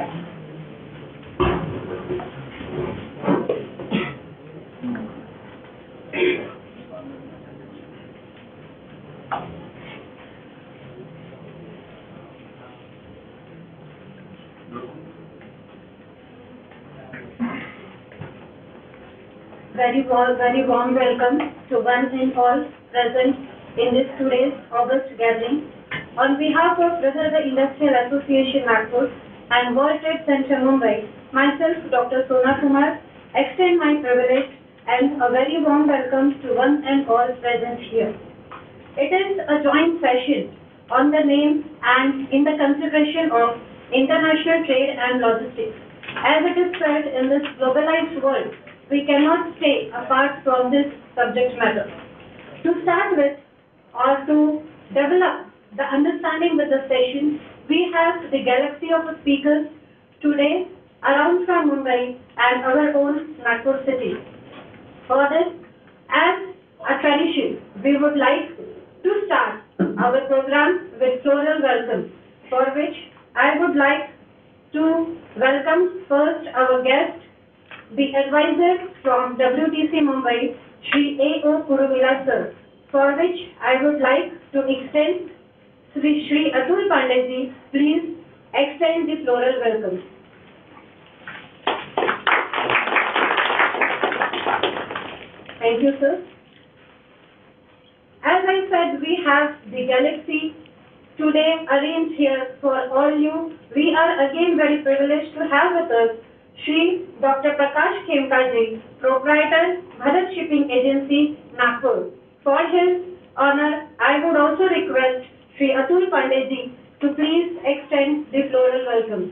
Very warm welcome to one and all present in this today's August gathering. On behalf of the Industrial Association Nagpur and World Trade Center Mumbai, myself, Dr. Sona Kumar, extend my privilege and a very warm welcome to one and all present here. It is a joint session on the name and in the consideration of international trade and logistics. As it is said, in this globalized world, we cannot stay apart from this subject matter. To start with, or to develop the understanding with the session, we have the galaxy of speakers today around from Mumbai and our own Nagpur city. For this, as a tradition, we would like to start our program with floral welcome, for which I would like to welcome first our guest, the advisor from WTC Mumbai, Shri A.O. Kuruvilla sir, for which I would like to extend Shri Atul Pandey, please extend the floral welcome. Thank you, sir. As I said, we have the galaxy today arranged here for all you. We are again very privileged to have with us Shri Dr. Prakash Khemka, proprietor, Bharat Shipping Agency, Nagpur. For his honor, I would also request Shri Atul Pandey to please extend the floral welcome.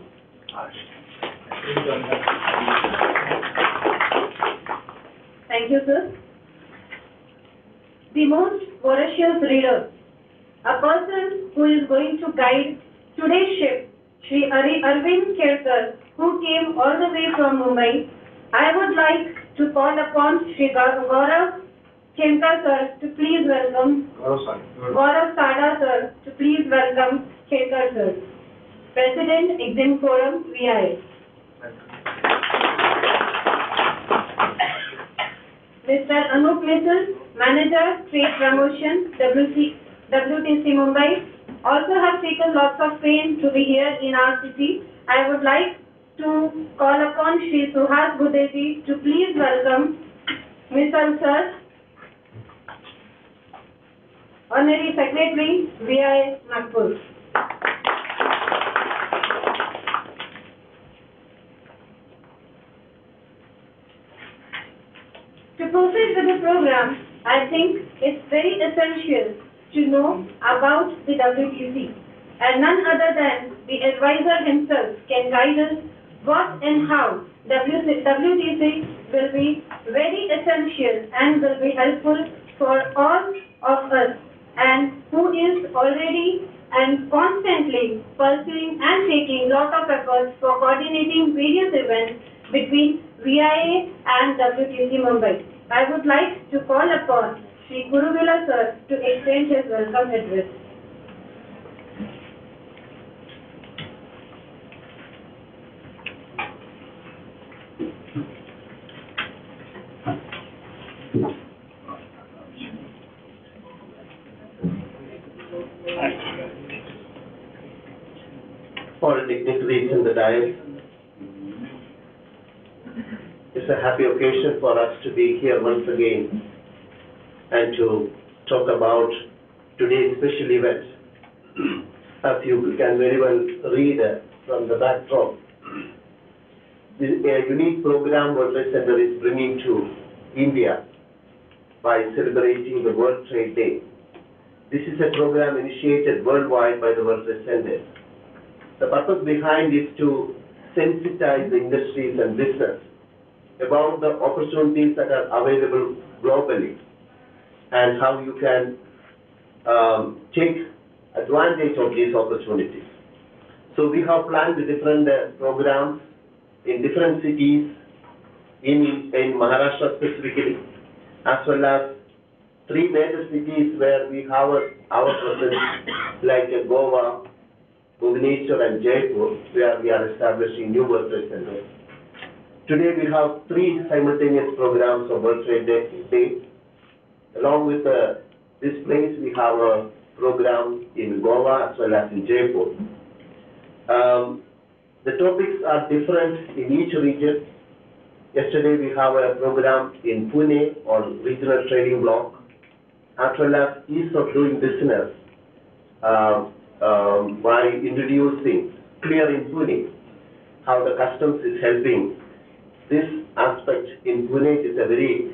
Thank you, sir. The most voracious reader, a person who is going to guide today's ship, Shri Arvind Kherkar, who came all the way from Mumbai. I would like to call upon Shri Gaurav Khemka sir to please welcome. Gaurav Sada sir to please welcome Khemka sir. President, Exim Forum, VIA. Mr. Anup Misal, Manager, Trade Promotion, WTC Mumbai. Also have taken lots of pain to be here in our city. I would like to call upon Shri Suhas Gudeji to please welcome Mr. Sir, Honorary Secretary, VI Nagpur. To proceed with the program, I think it's very essential to know about the WTC, and none other than the advisor himself can guide us what and how WTC will be very essential and will be helpful for all of us, and who is already and constantly pursuing and taking lot of efforts for coordinating various events between VIA and WTC Mumbai. I would like to call upon Shri Kuruvilla sir to extend his welcome address. All dignitaries in the dais, it's a happy occasion for us to be here once again and to talk about today's special event. As you can very well read from the backdrop, a unique program World Trade Center is bringing to India by celebrating the World Trade Day. This is a program initiated worldwide by the World Trade Center. The purpose behind is to sensitize the industries and business about the opportunities that are available globally and how you can take advantage of these opportunities. So we have planned different programs in different cities in Maharashtra specifically, as well as 3 major cities where we have our presence, like Goa, Bhubaneswar and Jaipur, where we are establishing new World Trade Centers. Today we have 3 simultaneous programs of World Trade Day. Along with this place, we have a program in Goa as well as in Jaipur. The topics are different in each region. Yesterday we have a program in Pune on regional trading block, as well as ease of doing business by introducing Clear in Pune, how the customs is helping. This aspect in Pune is a very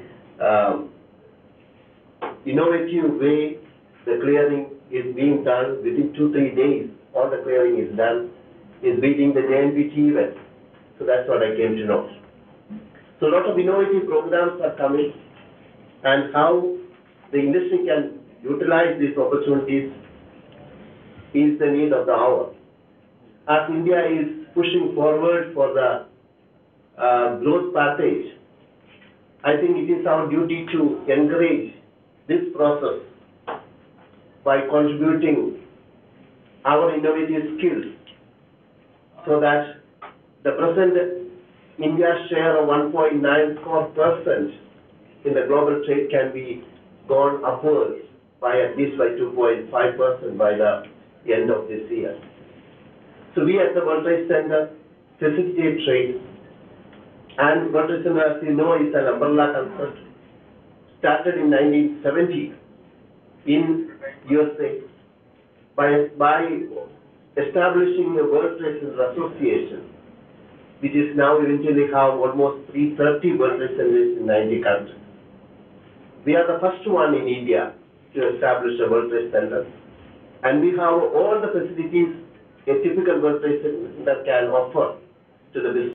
innovative way. The clearing is being done within 2-3 days. All the clearing is done, is beating the JNPT event. So that's what I came to know. So a lot of innovative programs are coming, and how the industry can utilize these opportunities is the need of the hour. As India is pushing forward for the growth package, I think it is our duty to encourage this process by contributing our innovative skills, so that the present India's share of 1.94% in the global trade can be gone upwards by at least by 2.5% by the end of this year. So we at the World Trade Center facilitate trade, and World Trade Center, as you know, is an umbrella concept started in 1970 in USA by establishing a World Trade Center Association, which is now eventually have almost 330 World Trade Centers in 90 countries. We are the first one in India to establish a World Trade Center, and we have all the facilities a typical World Trade Center can offer to the business.